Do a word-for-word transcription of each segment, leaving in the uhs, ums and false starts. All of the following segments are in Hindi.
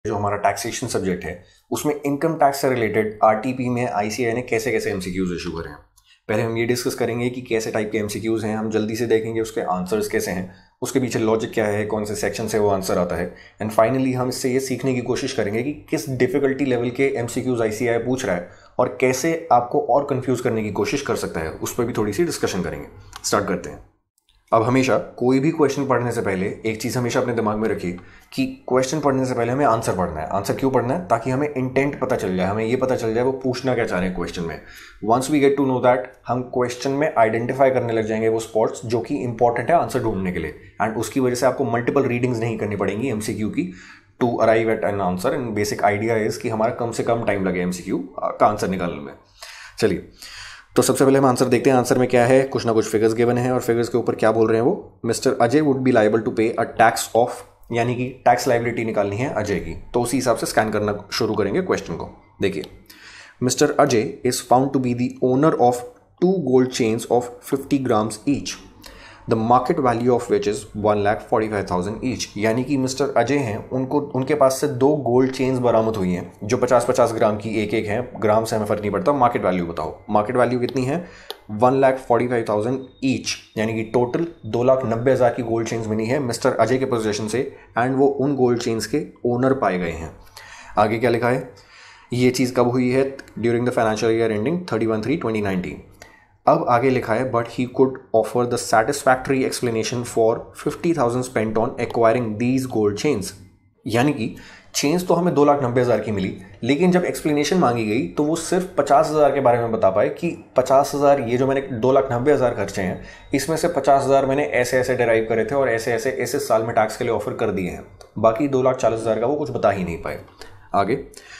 जो हमारा टैक्सेशन सब्जेक्ट है उसमें इनकम टैक्स से रिलेटेड आरटीपी में आईसीएआई ने कैसे कैसे एमसीक्यूज इशू करे हैं। पहले हम ये डिस्कस करेंगे कि कैसे टाइप के एमसीक्यूज हैं, हम जल्दी से देखेंगे उसके आंसर्स कैसे हैं, उसके पीछे लॉजिक क्या है, कौन से सेक्शन से वो आंसर आता है, एंड फाइनली हम इससे ये सीखने की कोशिश करेंगे कि किस डिफिकल्टी लेवल के एमसीक्यूज आईसीएआई पूछ रहा है और कैसे आपको और कंफ्यूज करने की कोशिश कर सकता है, उस पर भी थोड़ी सी डिस्कशन करेंगे। स्टार्ट करते हैं। अब हमेशा कोई भी क्वेश्चन पढ़ने से पहले एक चीज़ हमेशा अपने दिमाग में रखिए कि क्वेश्चन पढ़ने से पहले हमें आंसर पढ़ना है। आंसर क्यों पढ़ना है? ताकि हमें इंटेंट पता चल जाए, हमें ये पता चल जाए वो पूछना क्या चाह रहे हैं क्वेश्चन में। Once we get to know that, हम क्वेश्चन में आइडेंटिफाई करने लग जाएंगे वो स्पॉट्स जो कि इंपॉर्टेंट है आंसर ढूंढने के लिए, एंड उसकी वजह से आपको मल्टीपल रीडिंग्स नहीं करनी पड़ेंगी एमसीक्यू की to arrive at an answer. And basic idea is कि हमारा कम से कम टाइम लगे एमसीक्यू का आंसर निकालने में। चलिए, तो सबसे पहले हम आंसर देखते हैं। आंसर में क्या है? कुछ ना कुछ फिगर्स गिवन है और फिगर्स के ऊपर क्या बोल रहे हैं वो, mister Ajay would be liable to pay a tax of, यानी कि टैक्स लायबिलिटी निकालनी है अजय की। तो उसी हिसाब से स्कैन करना शुरू करेंगे क्वेश्चन को। देखिए, mister Ajay is found to be the owner of two gold chains of fifty grams each, the market value of which is one lakh forty five thousand each. यानी कि मिस्टर अजय हैं, उनको उनके पास से दो गोल्ड चेन्स बरामद हुई हैं जो पचास पचास ग्राम की एक एक हैं। ग्राम से हमें फर्क नहीं पड़ता, मार्केट वैल्यू बताओ। मार्केट वैल्यू कितनी है? One lakh forty five thousand each, यानी कि टोटल दो लाख नब्बे हज़ार की गोल्ड चेन्स मिली है मिस्टर अजय के पोजीशन से, एंड वो उन गोल्ड चेन्स के ओनर पाए गए हैं। आगे क्या लिखा है? ये चीज़ कब हुई है? During the financial year ending thirty one three twenty nineteen. अब आगे लिखा है, but he could offer the satisfactory explanation for fifty thousand spent on acquiring these gold chains. यानी कि चेन्स तो हमें दो लाख नब्बे हज़ार की मिली, लेकिन जब एक्सप्लेनेशन मांगी गई तो वो सिर्फ पचास हज़ार के बारे में बता पाए कि पचास हज़ार ये जो मैंने दो लाख नब्बे हज़ार खर्चे हैं, इसमें से पचास हज़ार मैंने ऐसे ऐसे डिराइव करे थे और ऐसे ऐसे ऐसे साल में टैक्स के लिए ऑफर कर दिए हैं। बाकी दो लाख चालीस हज़ार का वो कुछ बता ही नहीं पाए। आगे,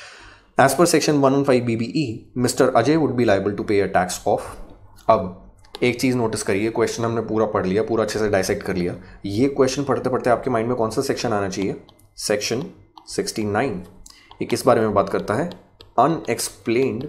as per section one one five B B E, mister Ajay would be liable to pay a tax of. अब एक चीज़ नोटिस करिए, क्वेश्चन हमने पूरा पढ़ लिया, पूरा अच्छे से डाइसेक्ट कर लिया। ये क्वेश्चन पढ़ते पढ़ते आपके माइंड में कौन सा सेक्शन आना चाहिए? Section sixty nine. ये किस बारे में बात करता है? Unexplained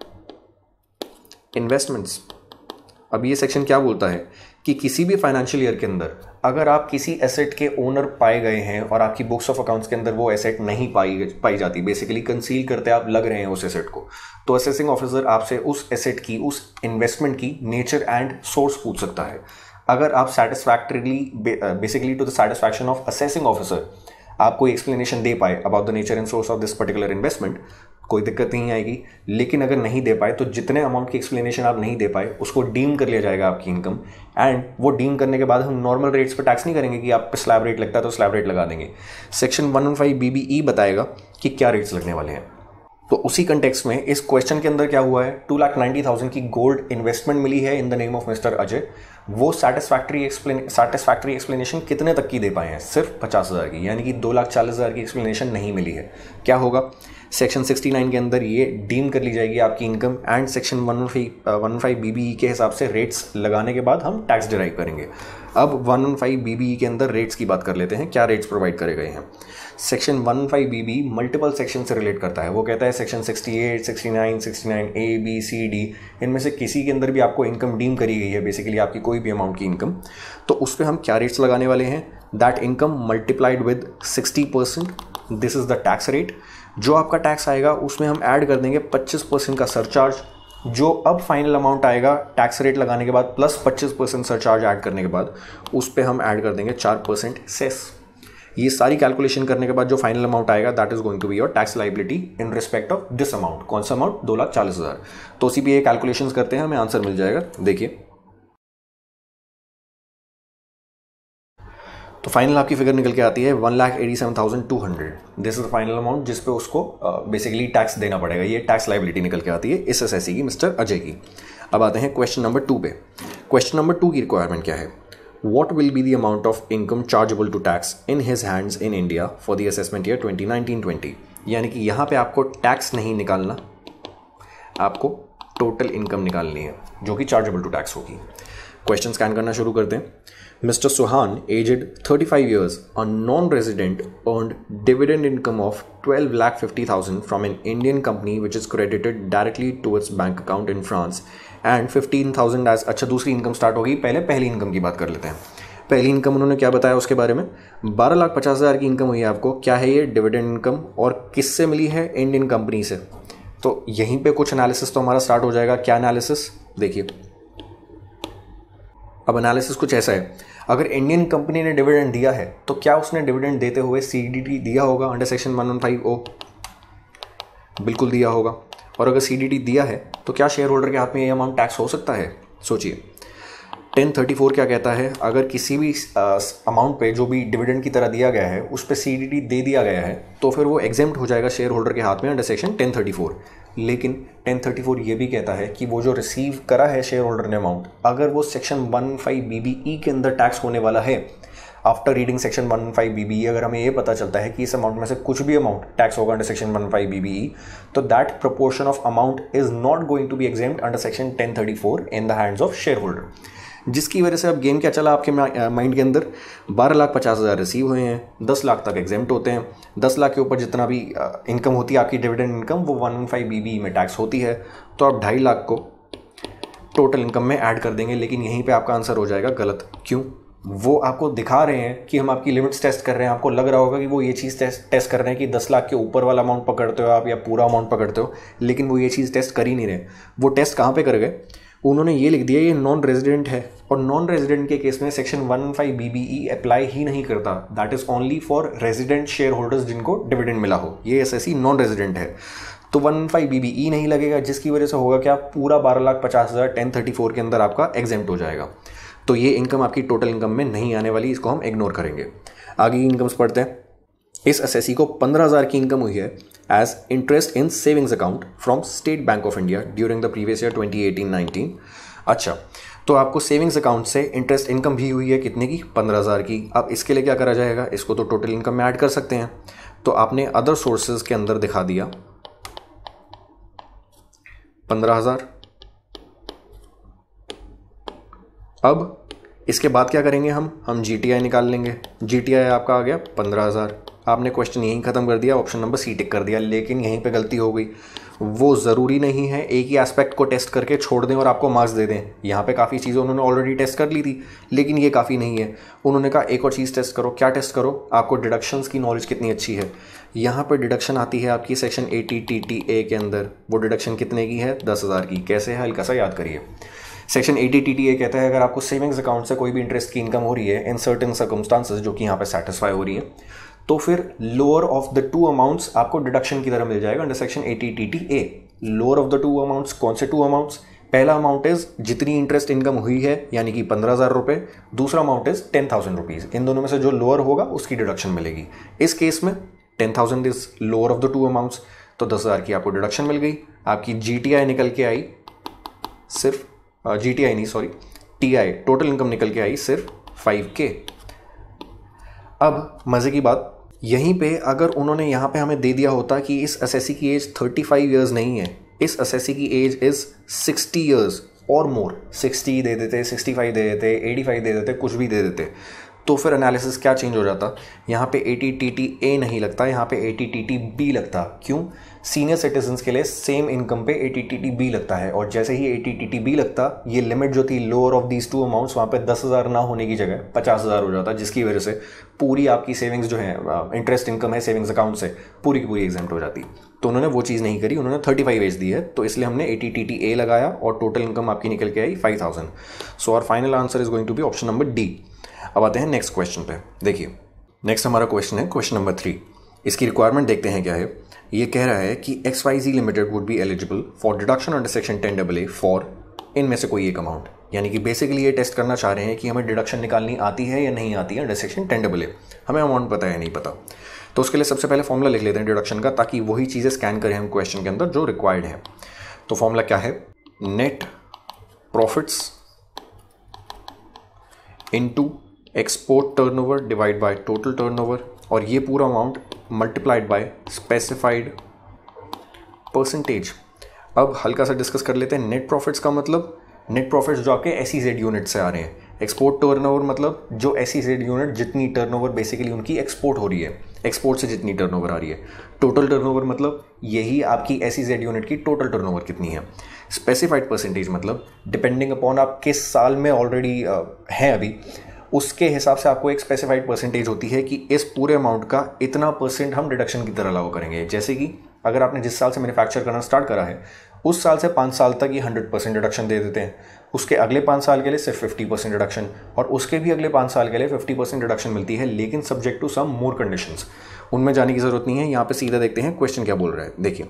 investments. अब ये सेक्शन क्या बोलता है कि किसी भी फाइनेंशियल ईयर के अंदर अगर आप किसी एसेट के ओनर पाए गए हैं और आपकी बुक्स ऑफ अकाउंट्स के अंदर वो एसेट नहीं पाई पाई जाती, बेसिकली कंसील करते आप लग रहे हैं उस एसेट को, तो असेसिंग ऑफिसर आपसे उस एसेट की, उस इन्वेस्टमेंट की नेचर एंड सोर्स पूछ सकता है। अगर आप satisfactorily, basically to the satisfaction of assessing officer, आप कोई एक्सप्लेनेशन दे पाए about the nature and source of this particular investment, कोई दिक्कत नहीं आएगी। लेकिन अगर नहीं दे पाए तो जितने अमाउंट की एक्सप्लेनेशन आप नहीं दे पाए उसको डीम कर लिया जाएगा आपकी इनकम, एंड वो डीम करने के बाद हम नॉर्मल रेट्स पर टैक्स नहीं करेंगे कि आप पे स्लैब रेट लगता है तो स्लैब रेट लगा देंगे। Section one one five B B E बताएगा कि क्या रेट्स लगने वाले हैं। तो उसी कंटेक्स्ट में इस क्वेश्चन के अंदर क्या हुआ है, टू लाख नाइन्टी थाउजेंड की गोल्ड इन्वेस्टमेंट मिली है in the name of mister Ajay. वो सेटिस्फैक्ट्री एक्सप्लेन सेटिस्फैक्ट्री एक्सप्लेनेशन कितने तक की दे पाए हैं? सिर्फ पचास हज़ार की, यानी कि दो लाख चालीस हज़ार की एक्सप्लेनेशन नहीं मिली है। क्या होगा? सेक्शन सिक्सटी नाइन के अंदर ये डीम कर ली जाएगी आपकी income, and section one one five B B E के हिसाब से रेट्स लगाने के बाद हम टैक्स डिराइव करेंगे। अब one one five B B E के अंदर रेट्स की बात कर लेते हैं, क्या रेट्स प्रोवाइड करे गए हैं। Section one one five B B multiple section से रिलेट करता है। वो कहता है section sixty eight, sixty nine, sixty nine A, B, C, D, इनमें से किसी के अंदर भी आपको इनकम डीम करी गई है, बेसिकली आपकी कोई भी अमाउंट की इनकम, तो उस पर हम क्या रेट्स लगाने वाले हैं? That income multiplied with sixty percent, this is the tax rate. जो आपका टैक्स आएगा उसमें हम ऐड कर देंगे पच्चीस परसेंट का सरचार्ज। जो अब फाइनल अमाउंट आएगा टैक्स रेट लगाने के बाद प्लस पच्चीस परसेंट सरचार्ज ऐड करने के बाद, उस पर हम ऐड कर देंगे चार परसेंट सेस। ये सारी कैलकुलेशन करने के बाद जो फाइनल अमाउंट आएगा that is going to be your tax liability in respect of this amount. कौन सा अमाउंट? दो लाख चालीस हज़ार। तो उसी पे ये कैलकुलेशंस करते हैं, हमें आंसर मिल जाएगा। देखिए, तो फाइनल आपकी फिगर निकल के आती है one lakh eighty seven thousand two hundred. This is the final amount जिस पे उसको बेसिकली uh, टैक्स देना पड़ेगा। ये टैक्स लाइबिलिटी निकल के आती है इस एसएससी की, मिस्टर अजय की। अब आते हैं क्वेश्चन नंबर टू पे। क्वेश्चन नंबर टू की रिक्वायरमेंट क्या है? What will be the amount of income chargeable to tax in his hands in India for the assessment year twenty nineteen twenty? यानी कि यहाँ पे आपको टैक्स नहीं निकालना, आपको टोटल इनकम निकालनी है जो कि चार्जेबल टू टैक्स होगी। क्वेश्चन स्कैन करना शुरू करते हैं। Mister Suhan, aged thirty five years, a non-resident, earned dividend income of twelve lakh fifty thousand from an Indian company which is credited directly to its bank account in France and fifteen thousand as, अच्छा दूसरी इनकम स्टार्ट होगी, पहले पहली इनकम की बात कर लेते हैं। पहली इनकम उन्होंने क्या बताया उसके बारे में, बारह लाख पचास हज़ार की इनकम हुई है आपको। क्या है ये? Dividend income. और किससे मिली है? इंडियन कंपनी से। तो यहीं पे कुछ एनालिसिस तो हमारा स्टार्ट हो जाएगा। क्या एनालिसिस? देखिए, अब एनालिसिस कुछ ऐसा है, अगर इंडियन कंपनी ने डिविडेंड दिया है तो क्या उसने डिविडेंड देते हुए सीडीडी दिया होगा under section one one five O? बिल्कुल दिया होगा। और अगर सीडीडी दिया है तो क्या शेयर होल्डर के हाथ में ये अमाउंट टैक्स हो सकता है? सोचिए, टेन थर्टी फोर क्या कहता है, अगर किसी भी अमाउंट पे जो भी डिविडेंड की तरह दिया गया है उस पर सीडीडी दे दिया गया है तो फिर वो एग्जेम्प्ट हो जाएगा शेयर होल्डर के हाथ में under section ten thirty four. लेकिन टेन थर्टी फोर ये भी कहता है कि वो जो रिसीव करा है शेयर होल्डर ने अमाउंट, अगर वो section one five B B E के अंदर टैक्स होने वाला है, after reading section one five B B E अगर हमें ये पता चलता है कि इस अमाउंट में से कुछ भी अमाउंट टैक्स होगा under section one five B B E, तो that proportion of amount is not going to be exempt under section ten thirty four in the hands of share holder. जिसकी वजह से अब गेम क्या चला आपके माइंड के अंदर, बारह लाख पचास हज़ार रिसीव हुए हैं, दस लाख तक एग्जेम्प्ट होते हैं, दस लाख के ऊपर जितना भी इनकम होती है आपकी डिविडेंड इनकम वो one one five B B E में टैक्स होती है, तो आप ढाई लाख को टोटल इनकम में ऐड कर देंगे। लेकिन यहीं पे आपका आंसर हो जाएगा गलत। क्यों? वो आपको दिखा रहे हैं कि हम आपकी लिमिट्स टेस्ट कर रहे हैं, आपको लग रहा होगा कि वो ये चीज़ टेस्ट टेस्ट कर रहे हैं कि दस लाख के ऊपर वाला अमाउंट पकड़ते हो आप या पूरा अमाउंट पकड़ते हो, लेकिन वो ये चीज़ टेस्ट कर ही नहीं रहे। वो टेस्ट कहाँ पे कर गए? उन्होंने ये लिख दिया ये नॉन रेजिडेंट है, और नॉन रेजिडेंट के केस में section one one five B B E apply ही नहीं करता। That is only for resident share holders जिनको डिविडेंड मिला हो। ये एसएससी नॉन रेजिडेंट है, तो one one five B B E नहीं लगेगा, जिसकी वजह से होगा क्या, पूरा बारह लाख पचास हज़ार टेन थर्टी फोर के अंदर आपका एग्जेम्प्ट हो जाएगा। तो ये इनकम आपकी टोटल इनकम में नहीं आने वाली, इसको हम इग्नोर करेंगे। आगे इनकम्स पढ़ते हैं। इस एसएससी को पंद्रह हज़ार की इनकम हुई है as interest in savings account from State Bank of India during the previous year twenty eighteen nineteen. अच्छा, तो आपको सेविंग्स अकाउंट से इंटरेस्ट इनकम भी हुई है कितने की? पंद्रह हज़ार की। अब इसके लिए क्या करा जाएगा? इसको तो टोटल इनकम में ऐड कर सकते हैं। तो आपने अदर सोर्सेज के अंदर दिखा दिया पंद्रह हज़ार। अब इसके बाद क्या करेंगे हम हम जीटीआई निकाल लेंगे। जीटीआई आपका आ गया पंद्रह हज़ार। आपने क्वेश्चन यहीं ख़त्म कर दिया, ऑप्शन नंबर सी टिक कर दिया। लेकिन यहीं पे गलती हो गई। वो ज़रूरी नहीं है एक ही एस्पेक्ट को टेस्ट करके छोड़ दें और आपको मार्क्स दे दें। यहाँ पे काफ़ी चीज़ें उन्होंने ऑलरेडी टेस्ट कर ली थी, लेकिन ये काफ़ी नहीं है। उन्होंने कहा एक और चीज़ टेस्ट करो। क्या टेस्ट करो? आपको डिडक्शंस की नॉलेज कितनी अच्छी है। यहाँ पर डिडक्शन आती है आपकी section eighty T T A के अंदर। वो डिडक्शन कितने की है? दस हज़ार की। कैसे है? हल्का सा याद करिए। Section eighty T T A कहता है अगर आपको सेविंग्स अकाउंट से कोई भी इंटरेस्ट की इनकम हो रही है इन सर्टेन सर्कमस्टांसेस, जो कि यहाँ पे सेटिस्फाई हो रही है, तो फिर lower of the two amounts आपको डिडक्शन की तरह मिल जाएगा under section eighty T T A. Lower of the two amounts, कौन से टू अमाउंट्स? पहला अमाउंट इज जितनी इंटरेस्ट इनकम हुई है यानी कि पंद्रह हज़ार रुपये, दूसरा amount is ten thousand rupees. इन दोनों में से जो लोअर होगा उसकी डिडक्शन मिलेगी। इस केस में ten thousand is lower of the two amounts, तो दस हज़ार की आपको डिडक्शन मिल गई। आपकी जी टी आई निकल के आई सिर्फ, जी टी आई नहीं sorry T I, total income निकल के आई सिर्फ फाइव के। अब मज़े की बात, यहीं पे अगर उन्होंने यहाँ पे हमें दे दिया होता कि इस एसएससी की एज थर्टी फाइव ईयर्स नहीं है, इस एसएससी की एज इज सिक्सटी ईयर्स और मोर, सिक्सटी दे देते, सिक्सटी फाइव दे देते, एटी फाइव दे देते, कुछ भी दे देते, तो फिर एनालिसिस क्या चेंज हो जाता? यहाँ पे एटी टी टी ए नहीं लगता, यहाँ पे एटी टी टी बी लगता। क्यों? सीनियर सिटीजन्स के लिए सेम इनकम पे एटी टी टी बी लगता है, और जैसे ही एटी टी टी बी लगता, ये लिमिट जो थी lower of these two amounts, वहाँ पे दस हज़ार ना होने की जगह पचास हज़ार हो जाता, जिसकी वजह से पूरी आपकी सेविंग्स जो है, इंटरेस्ट इनकम है सेविंग्स अकाउंट से, पूरी की पूरी एग्जेम्प्ट हो जाती। तो उन्होंने वो चीज़ नहीं करी, उन्होंने थर्टी फाइव एज दी है, तो इसलिए हमने एटी टी टी ए लगाया और टोटल इनकम आपकी निकल के आई five thousand. So our final answer is going to be option number D. अब आते हैं नेक्स्ट क्वेश्चन पे। देखिए, नेक्स्ट हमारा क्वेश्चन है क्वेश्चन नंबर थ्री। इसकी रिक्वायरमेंट देखते हैं क्या है। ये कह रहा है कि X Y Z limited would be eligible for deduction under section ten double A for इनमें से कोई एक अमाउंट। यानी कि बेसिकली ये टेस्ट करना चाह रहे हैं कि हमें डिडक्शन निकालनी आती है या नहीं आती है under section ten double A, हमें अमाउंट पता है नहीं पता। तो उसके लिए सबसे पहले फॉर्मूला लिख लेते हैं डिडक्शन का, ताकि वही चीज़ें स्कैन करें हम क्वेश्चन के अंदर जो रिक्वायर्ड है। तो फॉर्मूला क्या है? Net profits into export turnover divide by total turnover, और ये पूरा amount multiplied by specified percentage. अब हल्का सा डिस्कस कर लेते हैं। नेट प्रॉफिट्स का मतलब नेट प्रॉफिट्स जो आपके एस ई जेड यूनिट से आ रहे हैं। एक्सपोर्ट टर्नओवर मतलब जो एस ई जेड यूनिट जितनी टर्नओवर बेसिकली उनकी एक्सपोर्ट हो रही है, एक्सपोर्ट से जितनी टर्नओवर आ रही है। टोटल टर्नओवर मतलब यही आपकी एस ई जेड यूनिट की टोटल टर्नओवर कितनी है। स्पेसिफाइड परसेंटेज मतलब डिपेंडिंग अपॉन आप किस साल में ऑलरेडी हैं अभी, उसके हिसाब से आपको एक स्पेसिफाइड परसेंटेज होती है कि इस पूरे अमाउंट का इतना परसेंट हम डिडक्शन की तरह अलाउ करेंगे। जैसे कि अगर आपने जिस साल से मैन्युफैक्चर करना स्टार्ट करा है उस साल से पाँच साल तक ये हंड्रेड परसेंट डिडक्शन दे देते हैं, उसके अगले पाँच साल के लिए सिर्फ फिफ्टी परसेंट डिडक्शन, और उसके भी अगले पाँच साल के लिए फिफ्टी परसेंट डिडक्शन मिलती है, लेकिन subject to some more conditions. उनमें जाने की जरूरत नहीं है, यहाँ पे सीधा देखते हैं क्वेश्चन क्या बोल रहा है। देखिए,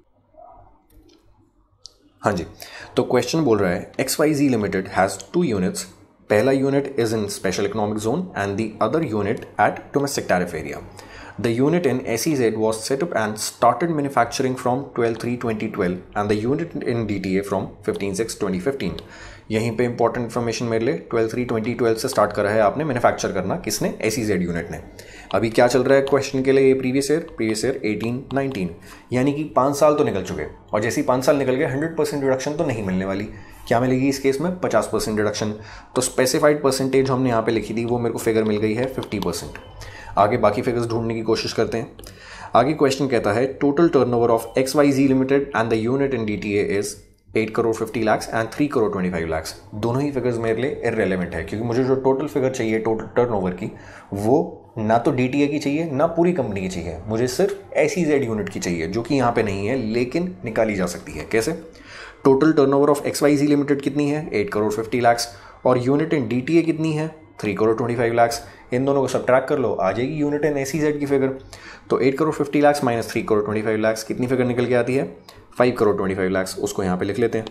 हाँ जी, तो क्वेश्चन बोल रहा है X Y Z limited has two units, पहला unit is in special economic zone and the other unit at domestic tariff area. The unit in S E Z was set up and started manufacturing from twelve three twenty twelve and the unit in D T A from fifteen six twenty fifteen। यहीं पे इंपॉर्टेंट इन्फॉर्मेशन मेरे लिए, ट्वेल्व थ्री ट्वेंटी ट्वेल्व से स्टार्ट करा है आपने मैन्युफैक्चर करना, किसने? S E Z यूनिट ने। अभी क्या चल रहा है क्वेश्चन के लिए? ये previous year previous year eighteen nineteen, यानी कि पाँच साल तो निकल चुके, और जैसे ही पाँच साल निकल गए हंड्रेड परसेंट डिडक्शन तो नहीं मिलने वाली। क्या मिलेगी इस केस में? पचास परसेंट डिडक्शन। तो स्पेसिफाइड परसेंटेज हमने यहाँ पे लिखी थी, वो मेरे को फिगर मिल गई है फिफ्टी परसेंट। आगे बाकी फिगर्स ढूंढने की कोशिश करते हैं। आगे क्वेश्चन कहता है total turnover of X Y Z limited and the unit in DTA is eight crore fifty lakhs and three crore twenty five lakhs. दोनों ही फिगर्स मेरे लिए इररेलेवेंट है, क्योंकि मुझे जो टोटल फिगर चाहिए टोटल टर्नओवर की, वो ना तो डीटीए की चाहिए ना पूरी कंपनी की चाहिए, मुझे सिर्फ एसईजेड यूनिट की चाहिए, जो कि यहाँ पे नहीं है लेकिन निकाली जा सकती है। कैसे? Total turnover of X Y Z limited कितनी है? एट करोड़ फिफ्टी लाख्स, और यूनिट इन डीटीए कितनी है? Three crore twenty five lakhs. इन दोनों को सब्ट्रैक्ट कर लो, आ जाएगी यूनिट इन एसईजेड की फिगर। तो eight crore fifty lakhs minus three crore twenty five lakhs, कितनी फिगर निकल के आती है? Five crore twenty five lakhs. उसको यहाँ पे लिख लेते हैं,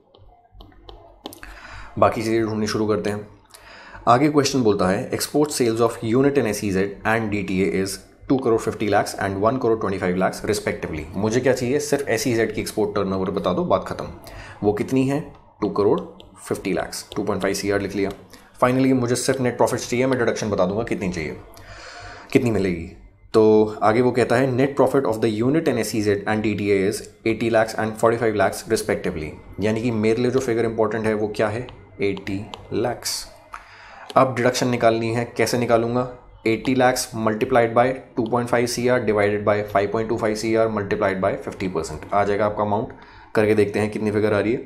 बाकी चीज़ें ढूंढनी शुरू करते हैं। आगे क्वेश्चन बोलता है export sales of unit in SEZ and DTA is two crore fifty lakhs and one crore twenty five lakhs respectively. मुझे क्या चाहिए? सिर्फ एसईजेड की एक्सपोर्ट टर्नओवर बता दो, बात खत्म। वो कितनी है? Two crore fifty lakhs, two point five C R लिख लिया। फाइनली मुझे सिर्फ नेट प्रॉफिट चाहिए, मैं डिडक्शन बता दूंगा कितनी चाहिए, कितनी मिलेगी। तो आगे वो कहता है net profit of the unit in SEZ and DTA is eighty lakhs and forty five lakhs respectively. यानी कि मेरे लिए जो फिगर इंपॉर्टेंट है वो क्या है? एटी लाख्स। अब डिडक्शन निकालनी है, कैसे निकालूंगा? Eighty lakhs multiplied by two point five C R divided by five point two five C R multiplied by fifty percent आ जाएगा आपका अमाउंट। करके देखते हैं कितनी फिगर आ रही है।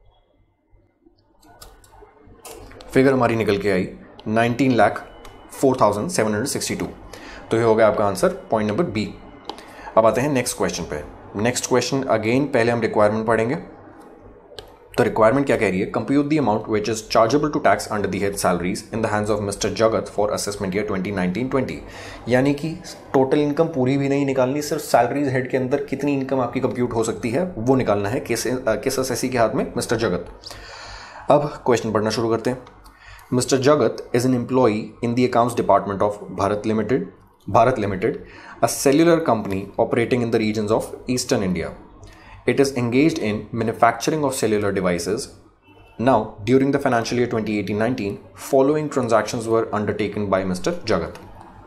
फिगर हमारी निकल के आई nineteen lakh four thousand seven hundred sixty two. तो ये हो गया आपका आंसर, पॉइंट नंबर बी। अब आते हैं नेक्स्ट क्वेश्चन पे। नेक्स्ट क्वेश्चन अगेन पहले हम रिक्वायरमेंट पढ़ेंगे। तो रिक्वायरमेंट क्या कह रही है? Compute the amount which is chargeable to tax under the head salaries in the hands of mister Jagat for assessment year twenty nineteen twenty. यानी कि टोटल इनकम पूरी भी नहीं निकालनी, सिर्फ सैलरीज हेड के अंदर कितनी इनकम आपकी कंप्यूट हो सकती है वो निकालना है किस किस असेसी के हाथ में? मिस्टर जगत। अब क्वेश्चन पढ़ना शुरू करते हैं। Mister Jagat is an employee in the accounts department of Bharat Limited, Bharat Limited, a cellular company operating in the regions of Eastern India. It is engaged in manufacturing of cellular devices. Now, during the financial year twenty eighteen nineteen, following transactions were undertaken by Mister Jagat.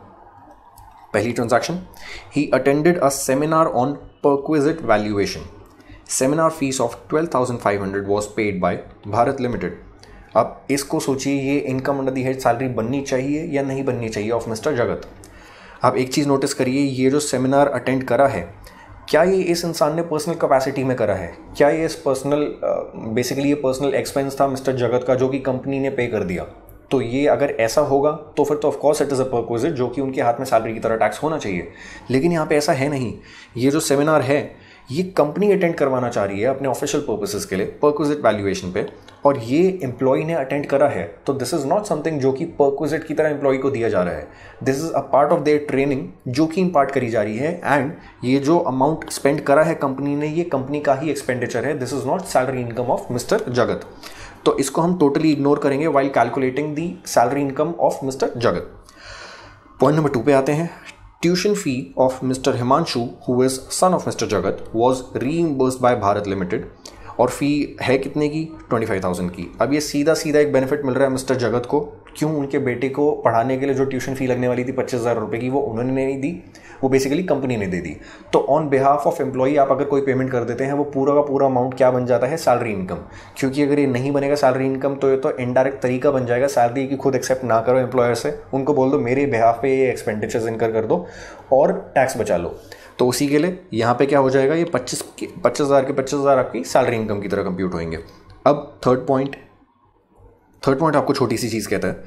Pehli transaction, he attended a seminar on perquisite valuation. Seminar fees of twelve thousand five hundred was paid by Bharat Limited. अब इसको सोचिए, ये income under the head salary बननी चाहिए या नहीं बननी चाहिए ऑफ मिस्टर जगत। अब एक चीज़ नोटिस करिए, ये जो सेमिनार अटेंड करा है, क्या ये इस इंसान ने पर्सनल कैपेसिटी में करा है? क्या ये इस पर्सनल बेसिकली ये पर्सनल एक्सपेंस था मिस्टर जगत का जो कि कंपनी ने पे कर दिया? तो ये अगर ऐसा होगा तो फिर तो of course it is a perquisite जो कि उनके हाथ में सैलरी की तरह टैक्स होना चाहिए। लेकिन यहाँ पे ऐसा है नहीं। ये जो सेमिनार है ये कंपनी अटेंड करवाना चाह रही है अपने ऑफिशियल पर्पसेस के लिए परक्विजिट वैल्यूएशन पे, और ये एम्प्लॉय ने अटेंड करा है। तो दिस इज नॉट समथिंग जो कि परक्विजिट की तरह एम्प्लॉय को दिया जा रहा है। This is a part of their training जो कि इम्पार्ट करी जा रही है, एंड ये जो अमाउंट स्पेंड करा है कंपनी ने ये कंपनी का ही एक्सपेंडिचर है। This is not salary income of mister Jagat. तो इसको हम टोटली इग्नोर करेंगे while calculating the salary income of mister Jagat. Point number two पे आते हैं। Tuition fee of Mister Himanshu, who is son of Mister Jagat, was reimbursed by Bharat Limited, और फी है कितने की? ट्वेंटी फाइव थाउजेंड की। अब ये सीधा सीधा एक बेनिफिट मिल रहा है मिस्टर जगत को। क्यों? उनके बेटे को पढ़ाने के लिए जो ट्यूशन फी लगने वाली थी पच्चीस हज़ार रुपये की, वो उन्होंने नहीं दी, वो बेसिकली कंपनी ने दे दी। तो ऑन बिहाफ ऑफ एम्प्लॉई आप अगर कोई पेमेंट कर देते हैं, वो पूरा का पूरा अमाउंट क्या बन जाता है? Salary income. क्योंकि अगर ये नहीं बनेगा सैलरी इनकम तो ये तो इनडायरेक्ट तरीका बन जाएगा सैलरी की खुद एक्सेप्ट ना करो एम्प्लॉयर से, उनको बोल दो मेरे बिहाफ पे ये एक्सपेंडिचर्स इनकर कर दो और टैक्स बचा लो। तो उसी के लिए यहाँ पे क्या हो जाएगा? ये पच्चीस पच्चीस हज़ार के पच्चीस हज़ार आपकी सैलरी इनकम की तरह कंप्यूट होंगे। अब थर्ड पॉइंट थर्ड पॉइंट आपको छोटी सी चीज़ कहता है,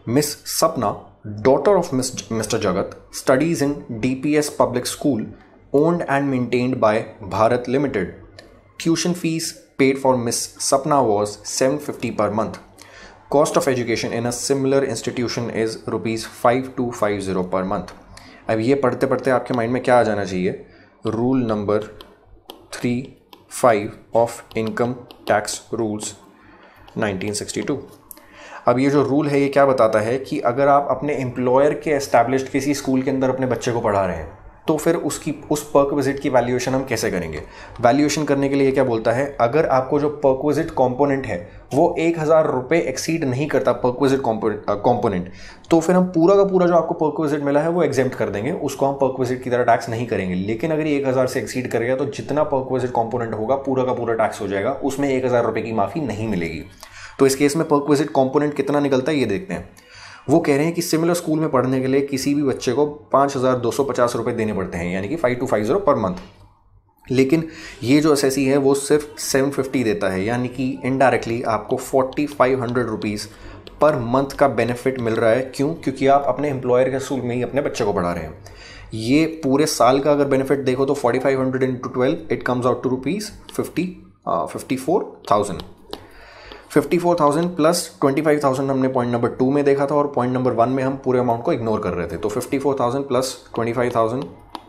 miss Sapna, daughter of mister Jagat, studies in D P S public school owned and maintained by Bharat Limited. Tuition fees paid for Miss Sapna was seven hundred fifty per month. Cost of education in a similar institution is rupees five thousand two hundred fifty per month. अब ये पढ़ते पढ़ते आपके माइंड में क्या आ जाना चाहिए? Rule number three five of income tax rules nineteen sixty two. अब ये जो रूल है ये क्या बताता है कि अगर आप अपने एम्प्लॉयर के एस्टैब्लिश्ड किसी स्कूल के अंदर अपने बच्चे को पढ़ा रहे हैं तो फिर उसकी उस परक्विजिट की वैल्यूएशन हम कैसे करेंगे. वैल्यूएशन करने के लिए क्या बोलता है, अगर आपको जो परक्विजिट कंपोनेंट है वो एक हज़ार रुपये एक्सीड नहीं करता परक्विजिट कंपोनेंट, तो फिर हम पूरा का पूरा जो आपको परक्विजिट मिला है वो एग्जेम्प्ट कर देंगे, उसको हम परक्विजिट की तरह टैक्स नहीं करेंगे. लेकिन अगर ये एक हज़ार से एक्सीड करेगा तो जितना परक्विजिट कंपोनेंट होगा पूरा का पूरा टैक्स हो जाएगा, उसमें एक हज़ार रुपये की माफ़ी नहीं मिलेगी. तो इस केस में परक्विजिट कंपोनेंट कितना निकलता है ये देखते हैं. वो कह रहे हैं कि सिमिलर स्कूल में पढ़ने के लिए किसी भी बच्चे को पाँच हज़ार दो सौ पचास रुपये देने पड़ते हैं, यानी कि five two five zero per month. लेकिन ये जो एसएससी है वो सिर्फ सेवन फिफ्टी देता है, यानी कि इनडायरेक्टली आपको forty five hundred rupees per month का बेनिफिट मिल रहा है. क्यों? क्योंकि आप अपने एम्प्लॉयर के स्कूल में ही अपने बच्चे को पढ़ा रहे हैं. ये पूरे साल का अगर बेनिफिट देखो तो forty five hundred into twelve it comes out to rupees fifty fifty four thousand. Fifty four thousand plus twenty five thousand हमने पॉइंट नंबर टू में देखा था और पॉइंट नंबर वन में हम पूरे अमाउंट को इग्नोर कर रहे थे. तो fifty four thousand plus twenty five thousand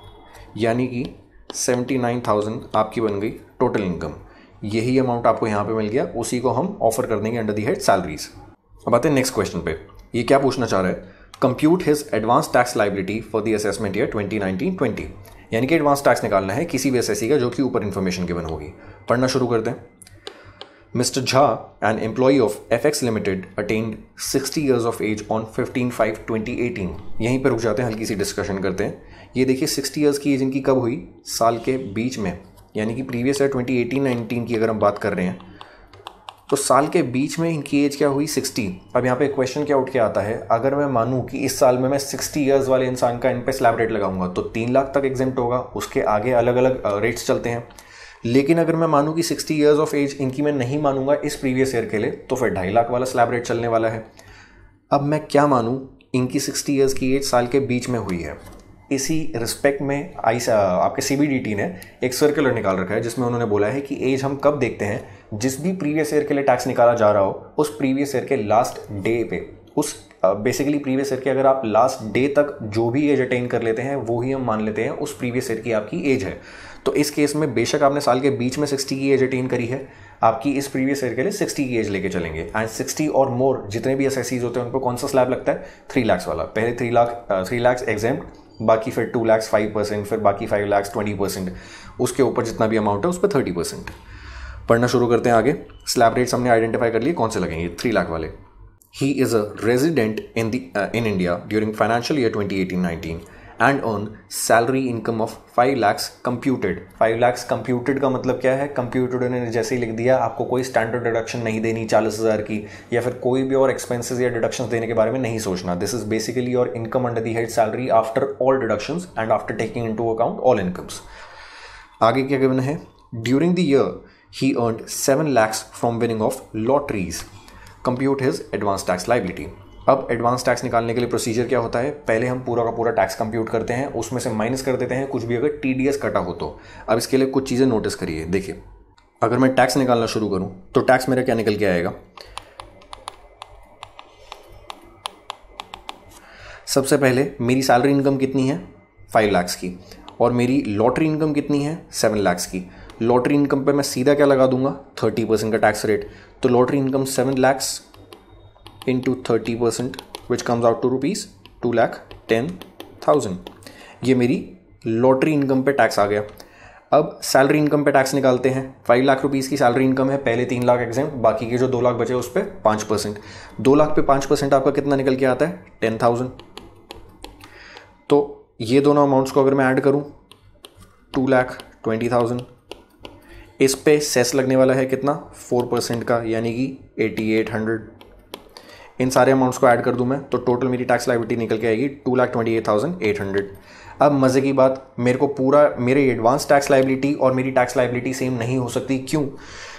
यानी कि सेवेंटी नाइन थाउजेंड आपकी बन गई टोटल इनकम. यही अमाउंट आपको यहाँ पे मिल गया, उसी को हम ऑफर कर देंगे अंडर दी हेड सैलरीज. अब आते हैं नेक्स्ट क्वेश्चन पे. ये क्या पूछना चाह रहा है, compute his advance tax liability for the assessment year twenty nineteen twenty. यानी कि एडवांस टैक्स निकालना है किसी भी एसएससी का जो कि ऊपर इन्फॉर्मेशन गिवन होगी. पढ़ना शुरू करते हैं. Mister Jha, an employee of F X Limited, attained sixty years of age on fifteen five twenty eighteen. यहीं पर रुक जाते हैं, हल्की सी डिस्कशन करते हैं. ये देखिए सिक्सटी ईयर्स की एज इनकी कब हुई? साल के बीच में, यानी कि previous year twenty eighteen nineteen की अगर हम बात कर रहे हैं तो साल के बीच में इनकी एज क्या हुई? सिक्सटी. अब यहाँ पे क्वेश्चन क्या उठ के आता है, अगर मैं मानूँ कि इस साल में मैं सिक्सटी ईयर्स वाले इंसान का इन पे स्लैब रेट लगाऊंगा तो तीन लाख तक एग्जेम्प्ट होगा, उसके आगे अलग अलग रेट्स चलते हैं. लेकिन अगर मैं मानूं कि सिक्सटी इयर्स ऑफ एज इनकी मैं नहीं मानूंगा इस प्रीवियस ईयर के लिए तो फिर ढाई लाख वाला स्लैब रेट चलने वाला है. अब मैं क्या मानूं, इनकी सिक्सटी इयर्स की एज साल के बीच में हुई है. इसी रिस्पेक्ट में आई आपके सीबीडीटी ने एक सर्कुलर निकाल रखा है जिसमें उन्होंने बोला है कि एज हम कब देखते हैं, जिस भी प्रीवियस ईयर के लिए टैक्स निकाला जा रहा हो उस प्रीवियस ईयर के लास्ट डे पे, उस बेसिकली प्रीवियस ईयर के अगर आप लास्ट डे तक जो भी एज अटेन कर लेते हैं वो ही हम मान लेते हैं उस प्रीवियस ईयर की आपकी एज है. तो इस केस में बेशक आपने साल के बीच में सिक्सटी की एज अटेन करी है, आपकी इस प्रीवियस ईयर के लिए सिक्सटी की एज लेके चलेंगे. एंड सिक्सटी और मोर जितने भी एसएससीज होते हैं उन पर कौन सा स्लैब लगता है? थ्री लाख्स वाला. पहले three lakh three lakhs exempt, बाकी फिर टू लैक्स फाइव परसेंट, फिर बाकी फाइव लैक्स ट्वेंटी परसेंट, उसके ऊपर जितना भी अमाउंट है उस पर थर्टी परसेंट. पढ़ना शुरू करते हैं आगे. स्लैब रेट्स हमने आइडेंटिफाई कर लिए कौन से लगेंगे, थ्री लाख वाले. He is a resident in the uh, in India during financial year twenty eighteen nineteen and earn salary income of five lakhs computed. five lakhs computed का मतलब क्या है? computed उन्होंने जैसे ही लिख दिया, आपको कोई स्टैंडर्ड डिडक्शन नहीं देनी चालीस हज़ार की, या फिर कोई भी और एक्सपेंसेस या डिडक्शंस देने के बारे में नहीं सोचना. This is basically your income under the head salary after all deductions and after taking into account all incomes. आगे क्या गिवन है? During the year he earned seven lakhs from winning of lotteries. Compute his advance tax liability. अब एडवांस टैक्स निकालने के लिए प्रोसीजर क्या होता है? पहले हम पूरा का पूरा टैक्स कंप्यूट करते हैं, उसमें से माइनस कर देते हैं कुछ भी अगर टीडीएस कटा हो तो. अब इसके लिए कुछ चीज़ें नोटिस करिए. देखिए, अगर मैं टैक्स निकालना शुरू करूं तो टैक्स मेरा क्या निकल के आएगा? सबसे पहले मेरी सैलरी इनकम कितनी है? फाइव लाख्स की. और मेरी लॉटरी इनकम कितनी है? सेवन लाख्स की. लॉटरी इनकम पे मैं सीधा क्या लगा दूंगा? थर्टी परसेंट का टैक्स रेट. तो lottery income seven lakhs into thirty percent which comes out to rupees two lakh ten thousand. ये मेरी लॉटरी इनकम पे टैक्स आ गया. अब सैलरी इनकम पे टैक्स निकालते हैं. फाइव लाख रुपीज़ की सैलरी इनकम है, पहले तीन लाख एग्जेम्प्ट, बाकी के जो दो लाख बचे उस पर पाँच परसेंट. दो लाख पे पाँच परसेंट आपका कितना निकल के आता है? Ten thousand. तो ये दोनों अमाउंट्स को अगर मैं ऐड करूँ, टू लाख ट्वेंटी थाउजेंड. इस पे सेस लगने वाला है कितना? फोर परसेंट का, यानी कि एटी एट हंड्रेड. इन सारे अमाउंट्स को ऐड कर दूं मैं तो टोटल मेरी टैक्स लायबिलिटी निकल के आएगी two lakh twenty eight thousand eight hundred. अब मज़े की बात, मेरे को पूरा मेरे एडवांस टैक्स लायबिलिटी और मेरी टैक्स लायबिलिटी सेम नहीं हो सकती. क्यों?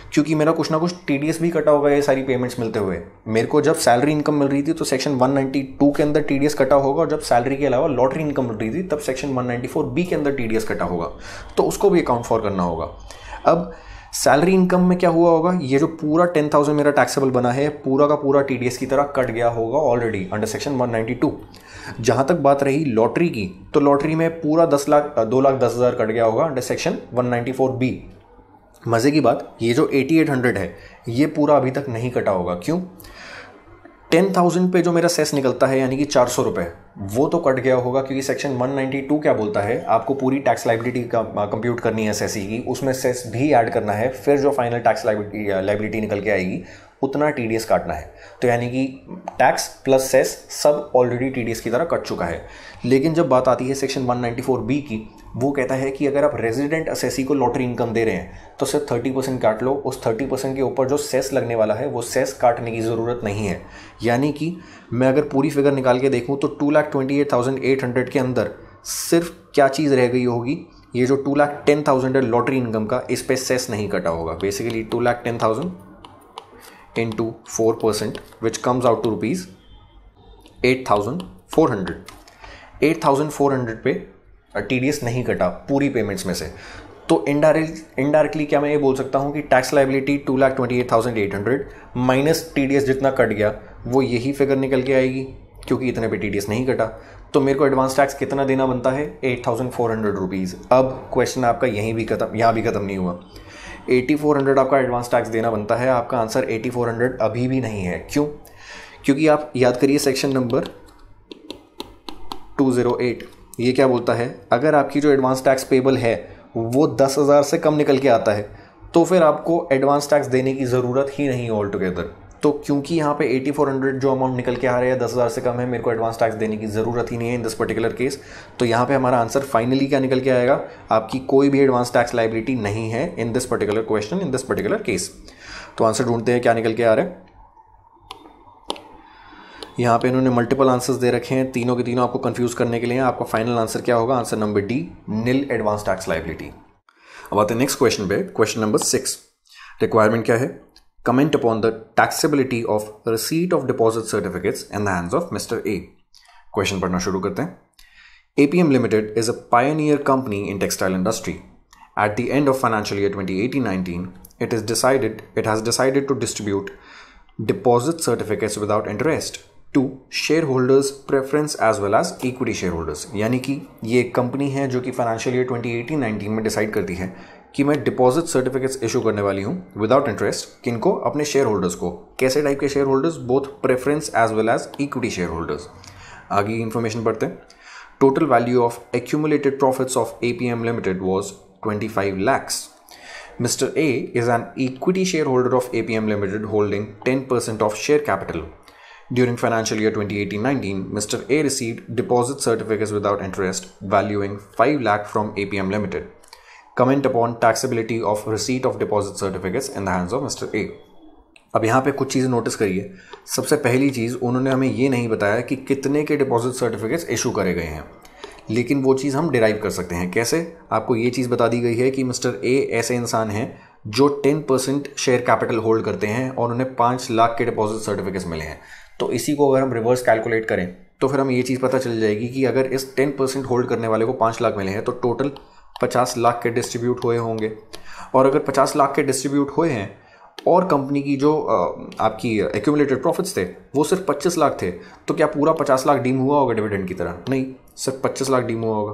क्योंकि मेरा कुछ ना कुछ टीडीएस भी कटा होगा ये सारी पेमेंट्स मिलते हुए। मेरे को जब सैलरी इनकम मिल रही थी तो सेक्शन वन नाइंटी टू के अंदर टीडीएस कटा होगा, और जब सैलरी के अलावा लॉटरी इनकम मिल रही थी तब section one ninety four B के अंदर टीडीएस कटा होगा, तो उसको भी अकाउंट फॉर करना होगा। अब सैलरी इनकम में क्या हुआ होगा, ये जो पूरा टेन थाउजेंड मेरा टैक्सेबल बना है पूरा का पूरा टीडीएस की तरह कट गया होगा already under section one ninety two. जहाँ तक बात रही लॉटरी की, तो लॉटरी में पूरा दस लाख दो लाख दस हज़ार कट गया होगा under section one ninety four B. मज़े की बात, ये जो एटी एट हंड्रेड है ये पूरा अभी तक नहीं कटा होगा। क्यों? टेन थाउजेंड पे जो मेरा सेस निकलता है यानी कि चार सौ रुपये, वो तो कट गया होगा, क्योंकि सेक्शन वन नाइंटी टू क्या बोलता है, आपको पूरी टैक्स लाइबिलिटी का कंप्यूट करनी है एसएससी की, उसमें सेस भी ऐड करना है, फिर जो फाइनल टैक्स लाइबिलिटी लाइबिलिटी निकल के आएगी उतना टीडीएस काटना है। तो यानी कि टैक्स प्लस सेस सब ऑलरेडी टीडीएस की तरह कट चुका है। लेकिन जब बात आती है section one ninety four B की, वो कहता है कि अगर आप रेजिडेंट असेसी को लॉटरी इनकम दे रहे हैं तो सिर्फ थर्टी परसेंट काट लो, उस थर्टी परसेंट के ऊपर जो सेस लगने वाला है वो सेस काटने की ज़रूरत नहीं है। यानी कि मैं अगर पूरी फिगर निकाल के देखूँ तो two lakh twenty eight thousand eight hundred के अंदर सिर्फ क्या चीज़ रह गई होगी, ये जो टू लाख टेन थाउजेंड है लॉटरी इनकम का, इस पर सेस नहीं कटा होगा। Basically two lakh ten thousand into four percent which comes out to rupees eight thousand four hundred eight thousand four hundred पे टीडीएस नहीं कटा पूरी पेमेंट्स में से। तो इनडायरेक्ट इनडायरेक्टली क्या मैं ये बोल सकता हूँ कि tax liability two lakh twenty eight thousand eight hundred minus TDS जितना कट गया वो यही फिगर निकल के आएगी, क्योंकि इतने पे टीडीएस नहीं कटा। तो मेरे को एडवांस टैक्स कितना देना बनता है, eight thousand four hundred rupees. अब क्वेश्चन आपका यहीं भी खत्म, यहाँ भी खत्म नहीं हुआ। एटी फोर हंड्रेड आपका एडवांस टैक्स देना बनता है, आपका आंसर एटी फोर हंड्रेड अभी भी नहीं है। क्यों? क्योंकि आप याद करिए section number two zero eight, ये क्या बोलता है, अगर आपकी जो एडवांस टैक्स पेबल है वो दस हज़ार से कम निकल के आता है तो फिर आपको एडवांस टैक्स देने की ज़रूरत ही नहीं है ऑल टुगेदर। तो क्योंकि यहाँ पे एटी फोर हंड्रेड जो अमाउंट निकल के आ रहा है दस हज़ार से कम है, मेरे को एडवांस टैक्स देने की ज़रूरत ही नहीं है इन दिस पर्टिकुलर केस। तो यहाँ पे हमारा आंसर फाइनली क्या निकल के आएगा, आपकी कोई भी एडवांस टैक्स लाइबिलिटी नहीं है in this particular question, in this particular case. तो आंसर ढूंढते हैं क्या निकल के आ रहा है। यहाँ पे इन्होंने मल्टीपल आंसर्स दे रखे हैं, तीनों के तीनों आपको कंफ्यूज करने के लिए। आपका फाइनल आंसर क्या होगा, answer number D, nil advance tax liability. अब आते हैं नेक्स्ट क्वेश्चन पे, क्वेश्चन नंबर सिक्स। रिक्वायरमेंट क्या है, comment upon the taxability of receipt of deposit certificates in the hands of Mister A. Question पढ़ना शुरू करते हैं। A P M Limited is a pioneer company in textile industry. At the end of financial year twenty eighteen nineteen, it is decided it has decided to distribute deposit certificates without interest to shareholders preference as well as equity shareholders। यानी कि ये एक कंपनी है जो कि financial year twenty eighteen nineteen में डिसाइड करती है कि मैं डिपॉजिट सर्टिफिकेट्स इशू करने वाली हूँ विदाउट इंटरेस्ट, किनको, अपने शेयर होल्डर्स को। कैसे टाइप के share holders, both preference as well as equity share holders. आगे इन्फॉर्मेशन पढ़ते हैं। Total value of accumulated profits of A P M limited was twenty five lakhs. Mister A is an equity shareholder of A P M Limited holding ten percent of share capital. During financial year twenty eighteen nineteen, Mister A received deposit certificates without interest valuing five lakh from A P M Limited. Comment upon taxability of receipt of deposit certificates in the hands of Mister A. अब यहाँ पे कुछ चीज़ नोटिस करिए। सबसे पहली चीज़, उन्होंने हमें ये नहीं बताया कि कितने के डिपॉजिट सर्टिफिकेट्स इशू करे गए हैं, लेकिन वो चीज़ हम डिराइव कर सकते हैं। कैसे? आपको ये चीज़ बता दी गई है कि मिस्टर ए ऐसे इंसान हैं जो ten percent share capital hold करते हैं और उन्हें पाँच लाख के डिपॉजिट सर्टिफिकेट्स मिले हैं। तो इसी को अगर हम रिवर्स कैलकुलेट करें तो फिर हमें ये चीज़ पता चल जाएगी कि अगर इस टेन परसेंट होल्ड करने वाले को पाँच लाख मिले हैं तो टोटल पचास लाख के डिस्ट्रीब्यूट हुए होंगे। और अगर पचास लाख के डिस्ट्रीब्यूट हुए हैं और कंपनी की जो आपकी एक्यूमुलेटेड प्रॉफिट्स थे वो सिर्फ पच्चीस लाख थे, तो क्या पूरा पचास लाख डीम हुआ होगा डिविडेंड की तरह? नहीं, सिर्फ पच्चीस लाख डीम हुआ होगा।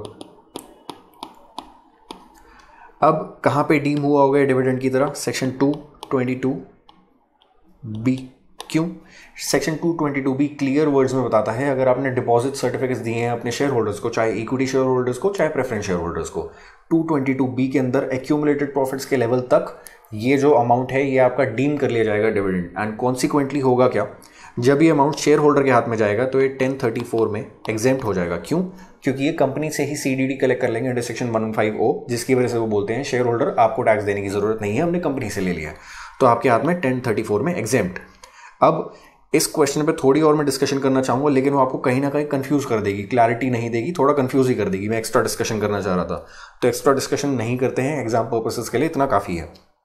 अब कहाँ पे डीम हुआ होगा डिविडेंड की तरह? Section two twenty two B. क्यों? Section two twenty two B clear words में बताता है अगर आपने डिपॉजिट सर्टिफिकेट्स दिए हैं अपने शेयर होल्डर्स को, चाहे इक्विटी शेयर होल्डर्स को चाहे प्रेफरेंस शेयर होल्डर्स को, टू ट्वेंटी टू बी के अंदर एक्यूमुलेटेड प्रॉफिट्स के लेवल तक ये जो अमाउंट है ये आपका डीम कर लिया जाएगा डिविडेंड। एंड कॉन्सिक्वेंटली होगा क्या, जब ये अमाउंट शेयर होल्डर के हाथ में जाएगा तो ये टेन थर्टी फोर में एग्जेम्प्ट हो जाएगा। क्यों? क्योंकि ये कंपनी से ही सीडीडी कलेक्ट कर लेंगे under section one fifty O, जिसकी वजह से वो बोलते हैं शेयर होल्डर आपको टैक्स देने की जरूरत नहीं है, हमने कंपनी से ले लिया, तो आपके हाथ में टेन थर्टी फोर में एग्जेम्प्ट। अब इस क्वेश्चन पे थोड़ी और मैं डिस्कशन करना चाहूँगा, लेकिन वो आपको कहीं ना कहीं कंफ्यूज कर देगी, क्लैरिटी नहीं देगी, थोड़ा कंफ्यूज ही कर देगी। मैं एक्स्ट्रा डिस्कशन करना चाह रहा था, तो एक्स्ट्रा डिस्कशन नहीं करते हैं, एग्जाम पर्पसेस के लिए इतना काफ़ी है।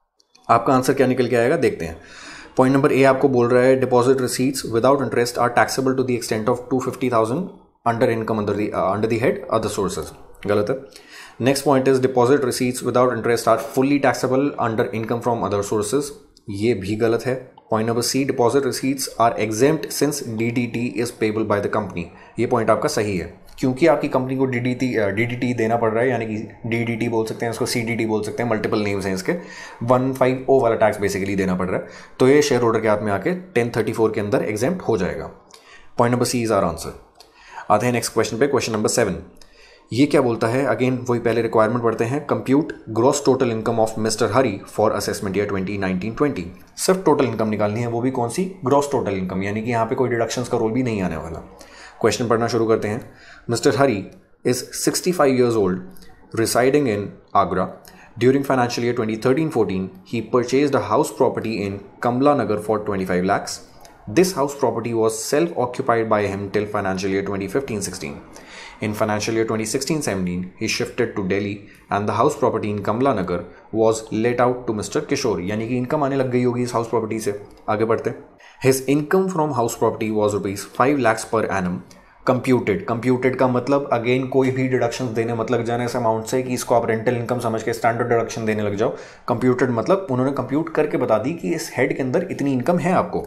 आपका आंसर क्या निकल के आएगा देखते हैं। पॉइंट नंबर ए आपको बोल रहा है deposit receipts without interest are taxable to the extent of two fifty thousand under income under the under the head other sources, गलत है। Next point is deposit receipts without interest are fully taxable under income from other sources, ये भी गलत है। Point number C deposit receipts are exempt since DDT is payable by the company, ये पॉइंट आपका सही है क्योंकि आपकी कंपनी को डीडीटी डीडीटी देना पड़ रहा है, यानी कि डीडीटी बोल सकते हैं इसको, सीडीटी बोल सकते हैं, मल्टीपल नेम्स हैं इसके, वन फाइव ओ वाला टैक्स बेसिकली देना पड़ रहा है, तो ये शेयर होल्डर के हाथ में आके टेन थर्टी फोर के अंदर एग्जेम्प्ट हो जाएगा। Point number C is our answer. आते हैं नेक्स्ट क्वेश्चन पे, क्वेश्चन नंबर सेवन। ये क्या बोलता है, अगेन वही पहले रिक्वायरमेंट पढ़ते हैं। Compute gross total income of mister Hari for assessment year twenty nineteen twenty. सिर्फ टोटल इनकम निकालनी है, वो भी कौन सी, ग्रॉस टोटल इनकम, यानी कि यहाँ पे कोई डिडक्शंस का रोल भी नहीं आने वाला। क्वेश्चन पढ़ना शुरू करते हैं। Mister Hari is sixty five years old, residing in Agra. During financial year twenty thirteen fourteen, he purchased a house property in Kamla Nagar for twenty-five lakhs. This house property was self-occupied by him till financial year twenty fifteen sixteen. In financial year twenty sixteen seventeen, he shifted to Delhi and the house property in Kamla Nagar was let out to Mister Kishore. यानी कि इनकम आने लग गई होगी इस हाउस प्रॉपर्टी से। आगे बढ़ते। His income from house property was rupees five lakhs per annum. Computed, computed का मतलब अगेन कोई भी डिडक्शन देने मत लग जाने इस अमाउंट से कि इसको आप रेंटल इनकम समझ के स्टैंडर्ड डिडक्शन देने लग जाओ। कंप्यूटेड मतलब उन्होंने कंप्यूट करके बता दी कि इस हेड के अंदर इतनी इनकम है आपको।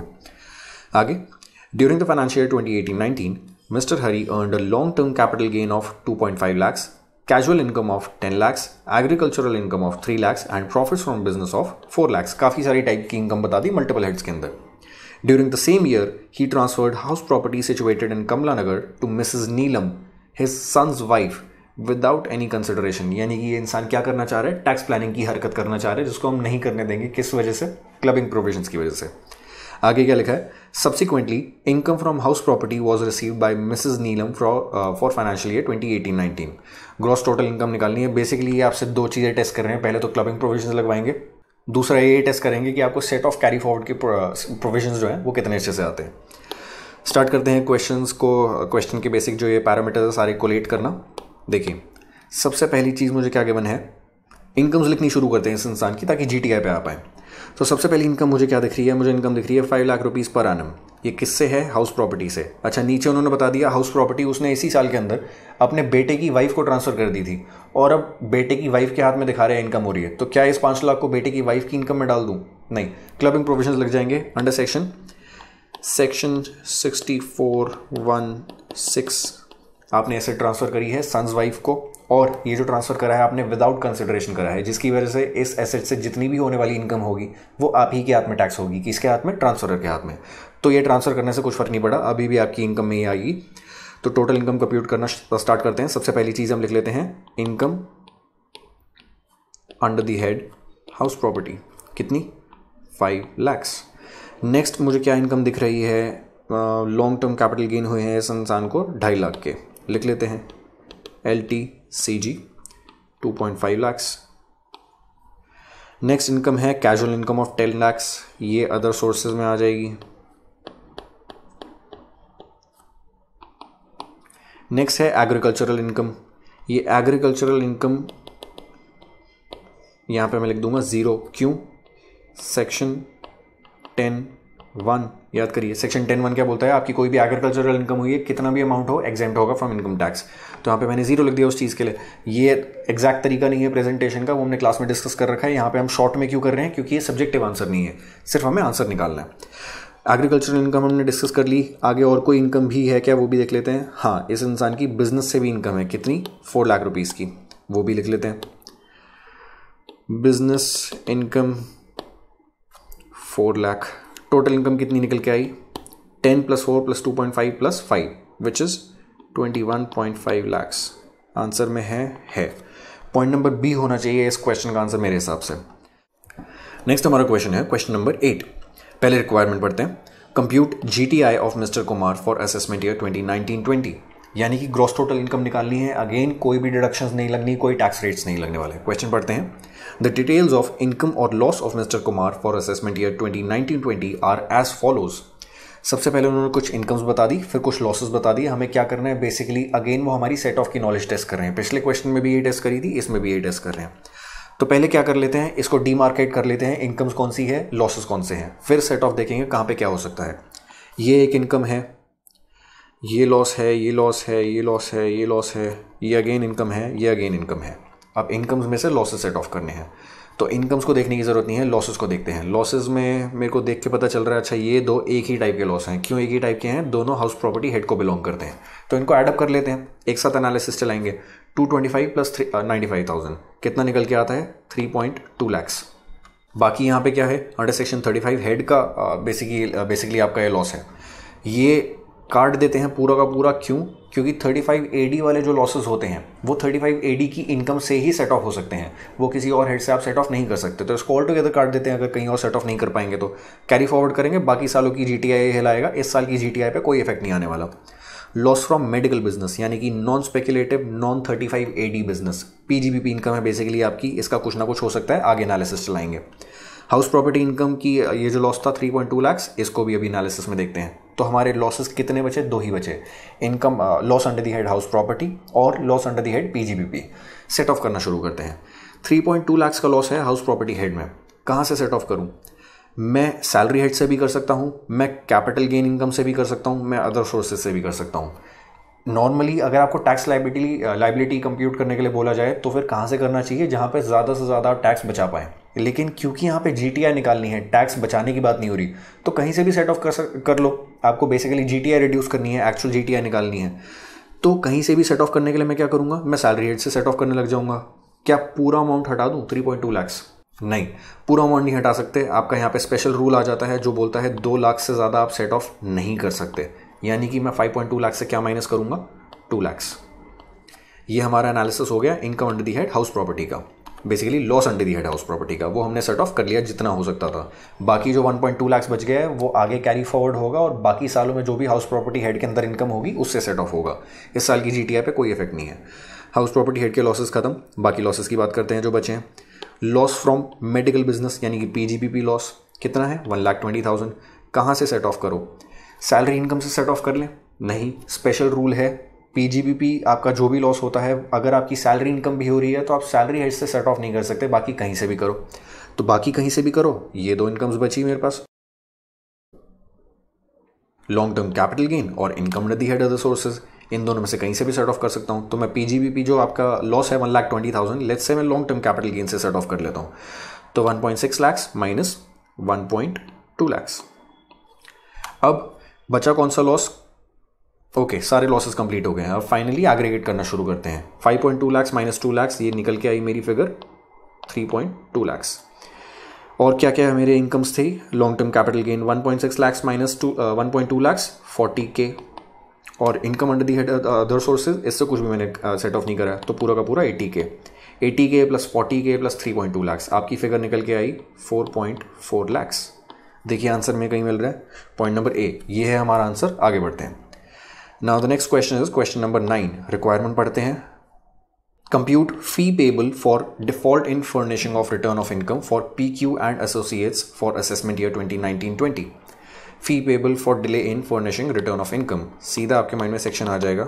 आगे, during the financial year twenty eighteen nineteen, mister Hari earned a long term capital gain of two point five lakhs, casual income of ten lakhs, agricultural income of three lakhs and profits from business of four lakhs। काफ़ी सारी टाइप की इनकम बता दी मल्टीपल हेड्स के अंदर। During the same year, he transferred house property situated in Kamla Nagar to Missus Neelam, his son's wife, without any consideration. यानी कि ये इंसान क्या करना चाह रहा है, टैक्स प्लानिंग की हरकत करना चाह रहे हैं, जिसको हम नहीं करने देंगे। किस वजह से, क्लबिंग प्रोविजंस की वजह से। आगे क्या लिखा है, subsequently income from house property was received by mrs Neelam for financial year twenty eighteen nineteen. Gross total income निकालनी है। बेसिकली ये आपसे दो चीज़ें टेस्ट कर रहे हैं, पहले तो क्लबिंग प्रोविजंस लगवाएंगे, दूसरा ये टेस्ट करेंगे कि आपको सेट ऑफ कैरी फॉरवर्ड के प्रोविजंस जो हैं वो कितने अच्छे से आते हैं। स्टार्ट करते हैं क्वेश्चंस को। क्वेश्चन के बेसिक जो ये पैरामीटर्स है सारे कोलेट करना। देखिए, सबसे पहली चीज़ मुझे क्या गिवन है, इनकम्स लिखनी शुरू करते हैं इस इंसान की ताकि जीटीआई पे आ पाए। तो सबसे पहली इनकम मुझे क्या दिख रही है, मुझे इनकम दिख रही है five lakh rupees per annum. ये किससे है, हाउस प्रॉपर्टी से। अच्छा, नीचे उन्होंने बता दिया हाउस प्रॉपर्टी उसने इसी साल के अंदर अपने बेटे की वाइफ को ट्रांसफर कर दी थी और अब बेटे की वाइफ के हाथ में दिखा रहे हैं इनकम हो रही है। तो क्या इस पाँच लाख को बेटे की वाइफ की इनकम में डाल दूं, नहीं। क्लबिंग प्रोविजंस लग जाएंगे under section section sixty four one six. आपने ऐसे ट्रांसफर करी है सन्स वाइफ को, और ये जो ट्रांसफर करा है आपने विदाउट कंसिडरेशन करा है, जिसकी वजह से इस एसेट से जितनी भी होने वाली इनकम होगी वो आप ही के हाथ में टैक्स होगी। किसके हाथ में, ट्रांसफरर के हाथ में। तो ये ट्रांसफर करने से कुछ फर्क नहीं पड़ा, अभी भी आपकी इनकम में ही आएगी। तो टोटल इनकम कंप्यूट करना स्टार्ट करते हैं। सबसे पहली चीज़ हम लिख लेते हैं income under the head house property, कितनी, फाइव लैक्स। नेक्स्ट मुझे क्या इनकम दिख रही है, लॉन्ग टर्म कैपिटल गेन हुए हैं इस इंसान को ढाई लाख के, लिख लेते हैं L T C G two point five lakhs. Next income है casual income of ten lakhs, ये अदर सोर्सेज में आ जाएगी। नेक्स्ट है एग्रीकल्चरल इनकम, ये एग्रीकल्चरल इनकम यहां पे मैं लिख दूंगा जीरो, क्यों, सेक्शन टेन वन याद करिए। सेक्शन टेन वन क्या बोलता है, आपकी कोई भी एग्रीकल्चरल इनकम हुई है कितना भी अमाउंट हो एग्जेम्प्ट होगा फ्रॉम इनकम टैक्स। तो यहाँ पे मैंने जीरो लिख दिया उस चीज़ के लिए। ये एग्जैक्ट तरीका नहीं है प्रेजेंटेशन का, वो हमने क्लास में डिस्कस कर रखा है। यहाँ पे हम शॉर्ट में क्यों कर रहे हैं, क्योंकि ये सब्जेक्टिव आंसर नहीं है, सिर्फ हमें आंसर निकालना है। एग्रीकल्चरल इनकम हमने डिस्कस कर ली। आगे और कोई इनकम भी है क्या, वो भी देख लेते हैं। हाँ, इस इंसान की बिजनेस से भी इनकम है, कितनी, फोर लाख रुपीज़ की, वो भी लिख लेते हैं। Business income four lakh. Total income कितनी निकल के आई, ten plus four plus two point five plus five which is twenty one point five lakhs. Answer में है है पॉइंट नंबर बी होना चाहिए इस क्वेश्चन का आंसर मेरे हिसाब से। नेक्स्ट हमारा क्वेश्चन है क्वेश्चन नंबर एट। पहले रिक्वायरमेंट पढ़ते हैं। Compute GTI of mister Kumar for assessment year twenty nineteen twenty, यानी कि ग्रॉस टोटल इनकम निकालनी है। अगेन कोई भी डिडक्शंस नहीं लगनी, कोई टैक्स रेट्स नहीं लगने वाले। क्वेश्चन पढ़ते हैं। द डिटेल्स ऑफ इनकम और loss of mister Kumar for assessment year twenty nineteen twenty are as follows. सबसे पहले उन्होंने कुछ इनकम्स बता दी, फिर कुछ लॉसेस बता दी। हमें क्या करना है, बेसिकली अगेन वो हमारी सेट ऑफ की नॉलेज टेस्ट कर रहे हैं। पिछले क्वेश्चन में भी ये टेस्ट करी थी, इसमें भी ये टेस्ट कर रहे हैं। तो पहले क्या कर लेते हैं, इसको डीमार्केट कर लेते हैं, इनकम्स कौन सी है, लॉसेस कौन से हैं, फिर सेट ऑफ देखेंगे कहाँ पे क्या हो सकता है। ये एक इनकम है, ये लॉस है, ये लॉस है, ये लॉस है, ये लॉस है, ये अगेन इनकम है, ये अगेन इनकम है। अब इनकम्स में से लॉसेस सेट ऑफ करने हैं, तो इनकम्स को देखने की ज़रूरत नहीं है, लॉसेस को देखते हैं। लॉसेस में मेरे को देख के पता चल रहा है, अच्छा ये दो एक ही टाइप के लॉस हैं। क्यों एक ही टाइप के हैं, दोनों हाउस प्रॉपर्टी हेड को बिलोंग करते हैं। तो इनको एडअप कर लेते हैं, एक साथ एनालिसिस चलाएंगे। Two twenty five plus three ninety five thousand कितना निकल के आता है, थ्री पॉइंट टू लैक्स। बाकी यहाँ पे क्या है, under section thirty five head का बेसिकली बेसिकली आपका ये लॉस है, ये काट देते हैं पूरा का पूरा। क्यों, क्योंकि थर्टी फाइव ए डी वाले जो लॉसेस होते हैं वो थर्टी फाइव ए डी की इनकम से ही सेट ऑफ हो सकते हैं, वो किसी और हेड से आप सेट ऑफ नहीं कर सकते। तो इसको ऑल टुगेदर काट देते हैं, अगर कहीं और सेट ऑफ नहीं कर पाएंगे तो कैरी फॉरवर्ड करेंगे, बाकी सालों की जी टी आई हिलाएगा, इस साल की जी टी आई पे कोई इफेक्ट नहीं आने वाला। लॉस फ्रॉम मेडिकल बिजनेस यानी कि non speculative non thirty five A D business, P G B P income है बेसिकली आपकी, इसका कुछ ना कुछ हो सकता है, आगे एनालिसिस चलाएंगे। हाउस प्रॉपर्टी इनकम की ये जो लॉस था थ्री पॉइंट टू लैक्स, इसको भी अभी एनालिसिस में देखते हैं। तो हमारे लॉसेस कितने बचे, दो ही बचे, income loss under the head house property और loss under the head PGBP. Set off करना शुरू करते हैं। थ्री पॉइंट टू लाख्स का लॉस है हाउस प्रॉपर्टी हेड में, कहाँ से सेट ऑफ करूँ? मैं सैलरी हेड से भी कर सकता हूँ, मैं कैपिटल गेन इनकम से भी कर सकता हूँ, मैं अदर सोर्सेज से भी कर सकता हूँ। नॉर्मली अगर आपको टैक्स लाइबिलिटी लाइबिलिटी कंप्यूट करने के लिए बोला जाए तो फिर कहाँ से करना चाहिए, जहाँ पे ज़्यादा से ज़्यादा टैक्स बचा पाएँ। लेकिन क्योंकि यहाँ पे जीटीआई निकालनी है, टैक्स बचाने की बात नहीं हो रही, तो कहीं से भी सेट ऑफ कर सक कर लो। आपको बेसिकली जीटीआई रिड्यूस करनी है, एक्चुअल जीटीआई निकालनी है, तो कहीं से भी सेट ऑफ करने के लिए मैं क्या करूँगा, मैं सैलरी हेड से सेट ऑफ करने लग जाऊँगा। क्या पूरा अमाउंट हटा दूँ, थ्री पॉइंट टू लैक्स? नहीं, पूरा अमाउंट नहीं हटा सकते। आपका यहाँ पे स्पेशल रूल आ जाता है जो बोलता है दो लाख से ज़्यादा आप सेट ऑफ नहीं कर सकते। यानी कि मैं फाइव पॉइंट टू लाख से क्या माइनस करूँगा, टू लैक्स। ये हमारा एनालिसिस हो गया income under the head house property का, basically loss under the head house property का, वो हमने सेट ऑफ कर लिया जितना हो सकता था। बाकी जो वन पॉइंट टू लाख बच गया है वो आगे कैरी फॉरवर्ड होगा और बाकी सालों में जो भी हाउस प्रॉपर्टी हेड के अंदर इनकम होगी उससे सेट ऑफ होगा। इस साल की जीटीआई पे कोई इफेक्ट नहीं है। हाउस प्रॉपर्टी हेड के लॉसेस खत्म, बाकी लॉसेस की बात करते हैं जो बचे हैं। लॉस फ्रॉम मेडिकल बिजनेस यानी कि पीजीपीपी लॉस कितना है, वन लाख ट्वेंटी थाउजेंड। कहाँ से सेट ऑफ करो, सैलरी इनकम से सेट ऑफ कर लें? नहीं, स्पेशल रूल है, पीजीबीपी आपका जो भी लॉस होता है, अगर आपकी सैलरी इनकम भी हो रही है तो आप सैलरी हेड से सेट ऑफ नहीं कर सकते, बाकी कहीं से भी करो। तो बाकी कहीं से भी करो, ये दो इनकम्स बची मेरे पास, लॉन्ग टर्म कैपिटल गेन और income under the head other sources, इन दोनों में से कहीं से भी सेट ऑफ कर सकता हूँ। तो मैं पीजीबीपी जो आपका लॉस है one lakh twenty thousand, let's say मैं लॉन्ग टर्म कैपिटल गेन से सेट ऑफ कर लेता हूँ। तो one point six lakhs minus one point two lakhs. अब बचा कौन सा लॉस? ओके okay, सारे लॉसेस कंप्लीट हो गए हैं। अब फाइनली एग्रीगेट करना शुरू करते हैं। Five point two lakhs minus two lakhs, ये निकल के आई मेरी figure three point two lakhs. और क्या क्या है मेरे इनकम्स थी, long term capital gain one point six lakhs minus two one point two lakhs, forty K, और income under the head other sources, इससे कुछ भी मैंने सेट ऑफ नहीं करा, तो पूरा का पूरा eighty K. Eighty K plus forty K plus three point two lakhs, आपकी फिगर निकल के आई फोर पॉइंट फोर लैक्स। देखिए आंसर में कहीं मिल रहा है, पॉइंट नंबर ए, ये है हमारा आंसर। आगे बढ़ते हैं। Now the next question is question number nine. Requirement पढ़ते हैं। Compute fee payable for default in furnishing of return of income for P Q and associates for assessment year twenty nineteen twenty. Fee payable for delay in furnishing return of income. सीधा आपके माइंड में सेक्शन आ जाएगा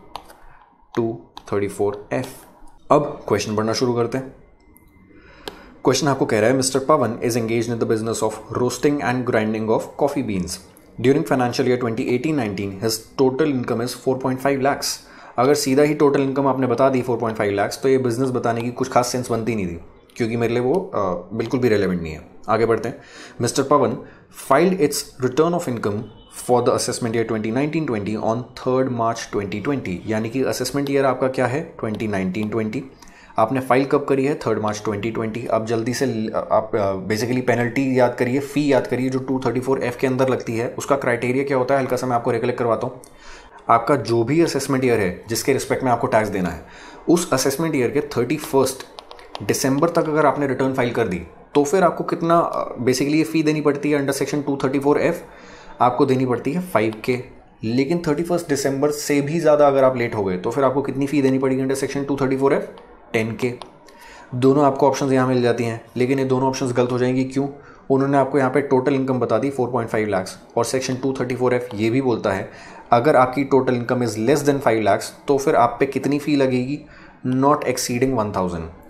टू थर्टी फोर एफ। अब क्वेश्चन पढ़ना शुरू करते हैं। क्वेश्चन आपको कह रहा है mister Pawan is engaged in the business of roasting and grinding of coffee beans. During financial year twenty eighteen nineteen, his total income is four point five lakhs. अगर सीधा ही टोटल इनकम आपने बता दी फोर पॉइंट फाइव लाख्स, तो ये बिजनेस बताने की कुछ खास सेंस बनती नहीं थी, क्योंकि मेरे लिए वो आ, बिल्कुल भी रेलेवेंट नहीं है। आगे बढ़ते हैं। Mister Pawan filed its return of income for the assessment year twenty nineteen twenty on third March twenty twenty, यानी कि असेसमेंट ईयर आपका क्या है, ट्वेंटी नाइनटीन ट्वेंटी। आपने फाइल कब करी है, थर्ड मार्च ट्वेंटी ट्वेंटी। अब जल्दी से आप बेसिकली पेनल्टी याद करिए, फ़ी याद करिए जो टू थर्टी फोर एफ के अंदर लगती है। उसका क्राइटेरिया क्या होता है, हल्का सा मैं आपको रिकलेक्ट करवाता हूँ। आपका जो भी असेसमेंट ईयर है जिसके रिस्पेक्ट में आपको टैक्स देना है, उस असेसमेंट ईयर के थर्टी फर्स्ट दिसंबर तक अगर आपने रिटर्न फाइल कर दी, तो फिर आपको कितना बेसिकली ये फ़ी देनी पड़ती है under section two thirty four F, आपको देनी पड़ती है फाइव के। लेकिन थर्टी फर्स्ट दिसंबर से भी ज़्यादा अगर आप लेट हो गए तो फिर आपको कितनी फ़ी देनी पड़ेगी under section two thirty four F, ten के। दोनों आपको ऑप्शंस यहाँ मिल जाती हैं, लेकिन ये दोनों ऑप्शंस गलत हो जाएंगी। क्यों? उन्होंने आपको यहाँ पे टोटल इनकम बता दी फोर पॉइंट फाइव लाख्स, और section two thirty four F ये भी बोलता है अगर आपकी total income is less than five lakhs तो फिर आप पे कितनी फ़ी लगेगी, नॉट एक्सीडिंग वन थाउजेंड।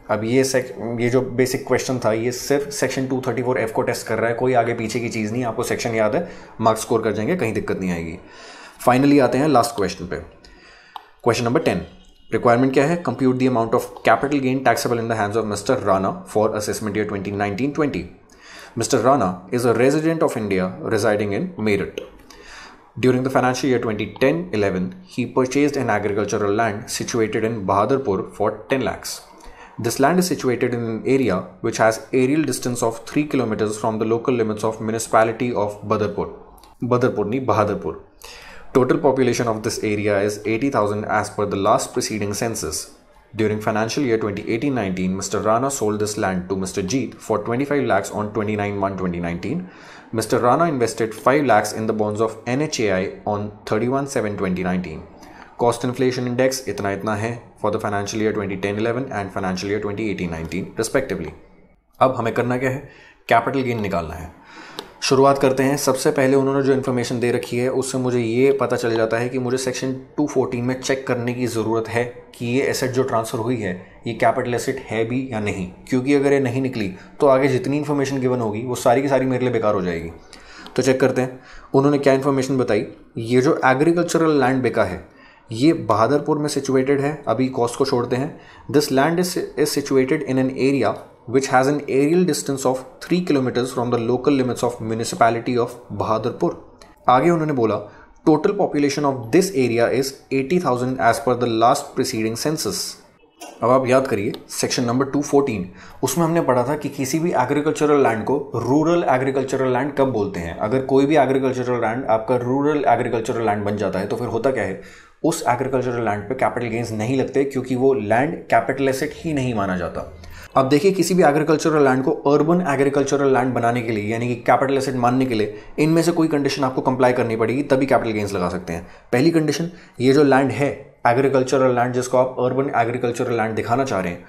अब ये सेक ये जो बेसिक क्वेश्चन था ये सिर्फ section two thirty four F को टेस्ट कर रहा है, कोई आगे पीछे की चीज़ नहीं, आपको सेक्शन याद है, मार्क्स स्कोर कर जाएंगे, कहीं दिक्कत नहीं आएगी। फाइनली आते हैं लास्ट क्वेश्चन पे। क्वेश्चन नंबर टेन, रिक्वायरमेंट क्या है? Compute the amount of capital gain taxable in the hands of mister Rana for assessment year twenty nineteen twenty. Mister Rana is a resident of India residing in Meerut. During the financial year twenty ten eleven, he purchased an agricultural land situated in Bahadurpur for ten lakhs. This land is situated in an area which has aerial distance of three kilometers from the local limits of municipality of Badurpur. Badurpur nahi, Bahadurpur. Total population of this area is eighty thousand as per the last preceding census. During financial year twenty eighteen nineteen, Mister Rana sold this land to Mister Jeet for twenty-five lakhs on twenty-nine one twenty nineteen. Mister Rana invested five lakhs in the bonds of N H A I on thirty-one seven twenty nineteen. Cost inflation index इतना इतना है for the financial year twenty ten eleven and financial year twenty eighteen nineteen respectively. अब हमें करना क्या है? कैपिटल गेन निकालना है। शुरुआत करते हैं। सबसे पहले उन्होंने जो इन्फॉर्मेशन दे रखी है उससे मुझे ये पता चल जाता है कि मुझे सेक्शन टू फोर्टीन में चेक करने की ज़रूरत है कि ये एसेट जो ट्रांसफ़र हुई है ये कैपिटल एसेट है भी या नहीं, क्योंकि अगर ये नहीं निकली तो आगे जितनी इन्फॉर्मेशन गिवन होगी वो सारी की सारी मेरे लिए बेकार हो जाएगी। तो चेक करते हैं उन्होंने क्या इन्फॉर्मेशन बताई। ये जो एग्रीकल्चरल लैंड बिका है ये बहादुरपुर में सिचुएटेड है, अभी कॉस्ट को छोड़ते हैं। This land is is situated in an area which has an aerial distance of three kilometers from the local limits of municipality of Bahadurpur. आगे उन्होंने बोला total population of this area is eighty thousand as per the last preceding census. अब आप याद करिए सेक्शन नंबर टू फोर्टीन, उसमें हमने पढ़ा था कि किसी भी एग्रीकल्चरल लैंड को रूरल एग्रीकल्चरल लैंड कब बोलते हैं। अगर कोई भी एग्रीकल्चरल लैंड आपका रूरल एग्रीकल्चरल लैंड बन जाता है तो फिर होता क्या है, उस एग्रीकल्चरल लैंड पे कैपिटल गेन्स नहीं लगते, क्योंकि वो लैंड कैपिटल एसेट ही नहीं माना जाता। अब देखिए किसी भी एग्रीकल्चरल लैंड को अर्बन एग्रीकल्चरल लैंड बनाने के लिए यानी कि कैपिटल एसेट मानने के लिए इनमें से कोई कंडीशन आपको कंप्लाई करनी पड़ेगी, तभी कैपिटल गेन्स लगा सकते हैं। पहली कंडीशन, ये जो लैंड है एग्रीकल्चरल लैंड जिसको आप अर्बन एग्रीकल्चरल लैंड दिखाना चाह रहे हैं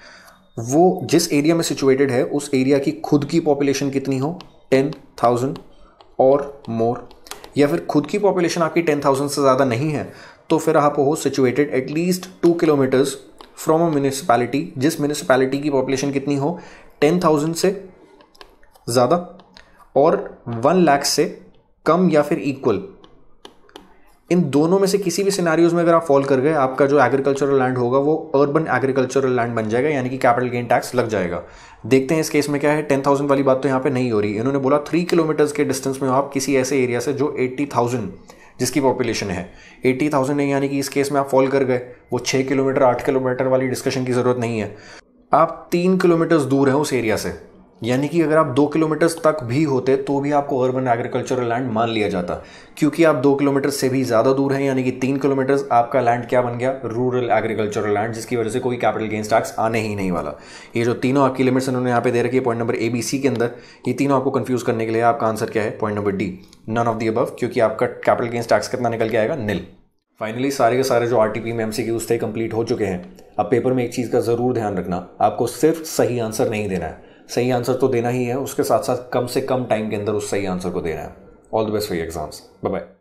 वो जिस एरिया में सिचुएटेड है उस एरिया की खुद की पॉपुलेशन कितनी हो, टेन थाउजेंड और मोर, या फिर खुद की पॉपुलेशन आपकी टेन थाउजेंड से ज़्यादा नहीं है तो फिर आप हो situated at least two kilometres from a municipality, जिस म्यूनिसिपैलिटी की पॉपुलेशन कितनी हो टेन थाउजेंड से ज़्यादा और वन लाख से कम या फिर इक्वल। इन दोनों में से किसी भी सिनेरियोज में अगर आप फॉल कर गए आपका जो एग्रीकल्चरल लैंड होगा वो अर्बन एग्रीकल्चरल लैंड बन जाएगा, यानी कि कैपिटल गेन टैक्स लग जाएगा। देखते हैं इस केस में क्या है। टेन थाउजेंड वाली बात तो यहाँ पे नहीं हो रही, इन्होंने बोला थ्री किलोमीटर्स के डिस्टेंस में आप किसी ऐसे एरिया से जो एट्टी थाउजेंड जिसकी पॉपुलेशन है, एट्टी थाउजेंड नहीं, यानी कि इस केस में आप फॉल कर गए, वो छः किलोमीटर आठ किलोमीटर वाली डिस्कशन की ज़रूरत नहीं है। आप तीन किलोमीटर्स दूर हैं उस एरिया से, यानी कि अगर आप दो किलोमीटर्स तक भी होते तो भी आपको अर्बन एग्रीकल्चरल लैंड मान लिया जाता, क्योंकि आप दो किलोमीटर से भी ज़्यादा दूर हैं, यानी कि तीन किलोमीटर्स आपका लैंड क्या बन गया, रूरल एग्रीकल्चरल लैंड, जिसकी वजह से कोई कैपिटल गेन्स टैक्स आने ही नहीं वाला। ये जो तीनों आपकी लिमिट्स उन्होंने यहाँ पे दे रखी है point number A B C के अंदर, ये तीनों आपको कंफ्यूज करने के लिए आपका आंसर क्या है, point number D, none of the above, क्योंकि आपका कैपिटल गेन्स टैक्स कितना निकल के आएगा, निल। फाइनली सारे के सारे जो आरटीपी में एमसीक्यूज थे कंप्लीट हो चुके हैं। अब पेपर में एक चीज़ का ज़रूर ध्यान रखना, आपको सिर्फ सही आंसर नहीं देना है, सही आंसर तो देना ही है, उसके साथ साथ कम से कम टाइम के अंदर उस सही आंसर को देना है। All the best for your exams, bye bye.